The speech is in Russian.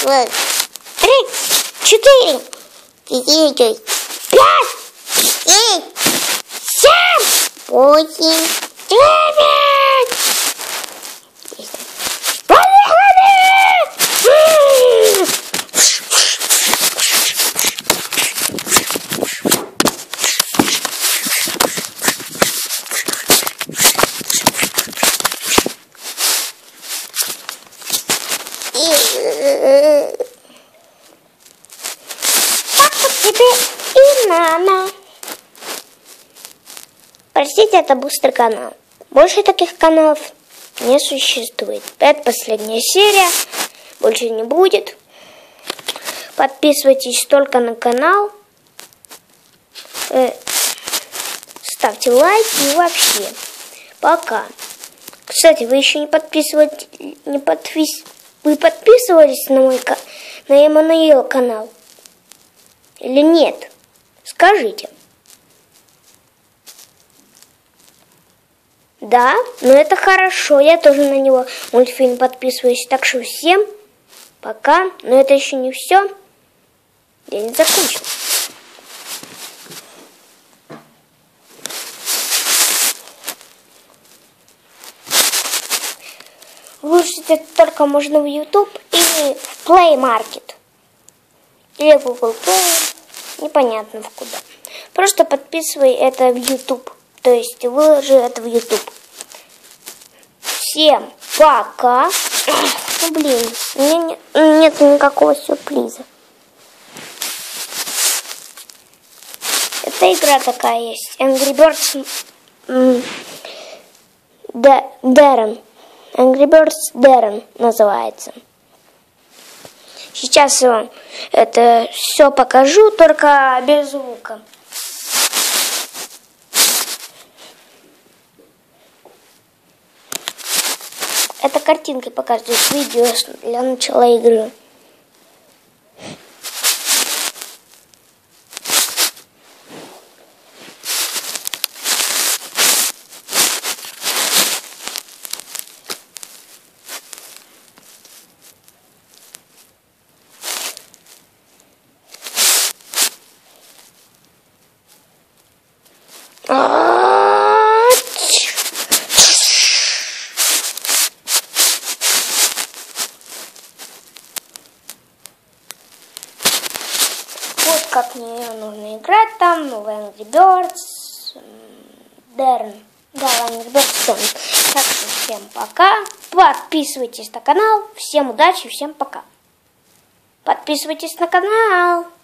2, 3, 4, 5, 6, 7, 8, 9. Так вот тебе и надо. Простите, это быстрый канал. Больше таких каналов не существует. Это последняя серия. Больше не будет. Подписывайтесь только на канал. Ставьте лайки и вообще. Пока. Кстати, вы еще не подписывались, вы подписывались на мой на Эммануил канал? Или нет? Скажите. Да, но это хорошо. Я тоже на него мультфильм подписываюсь. Так что всем пока. Но это еще не все. День закончил. Выложить это только можно в YouTube или в Play Market. Или в Google Play. Непонятно в куда. Просто подписывай это в YouTube. То есть выложи это в YouTube. Всем пока. Ну блин, у меня нет никакого сюрприза. Это игра такая есть. Angry Birds Darren. Angry Birds Darren называется. Сейчас я вам это все покажу, только без звука. Это картинкой показывает видео для начала игры. Вот как мне нужно играть там, в Angry Birds Darren. Да, в Angry Birds Darren. Так что всем пока. Подписывайтесь на канал. Всем удачи, всем пока. Подписывайтесь на канал.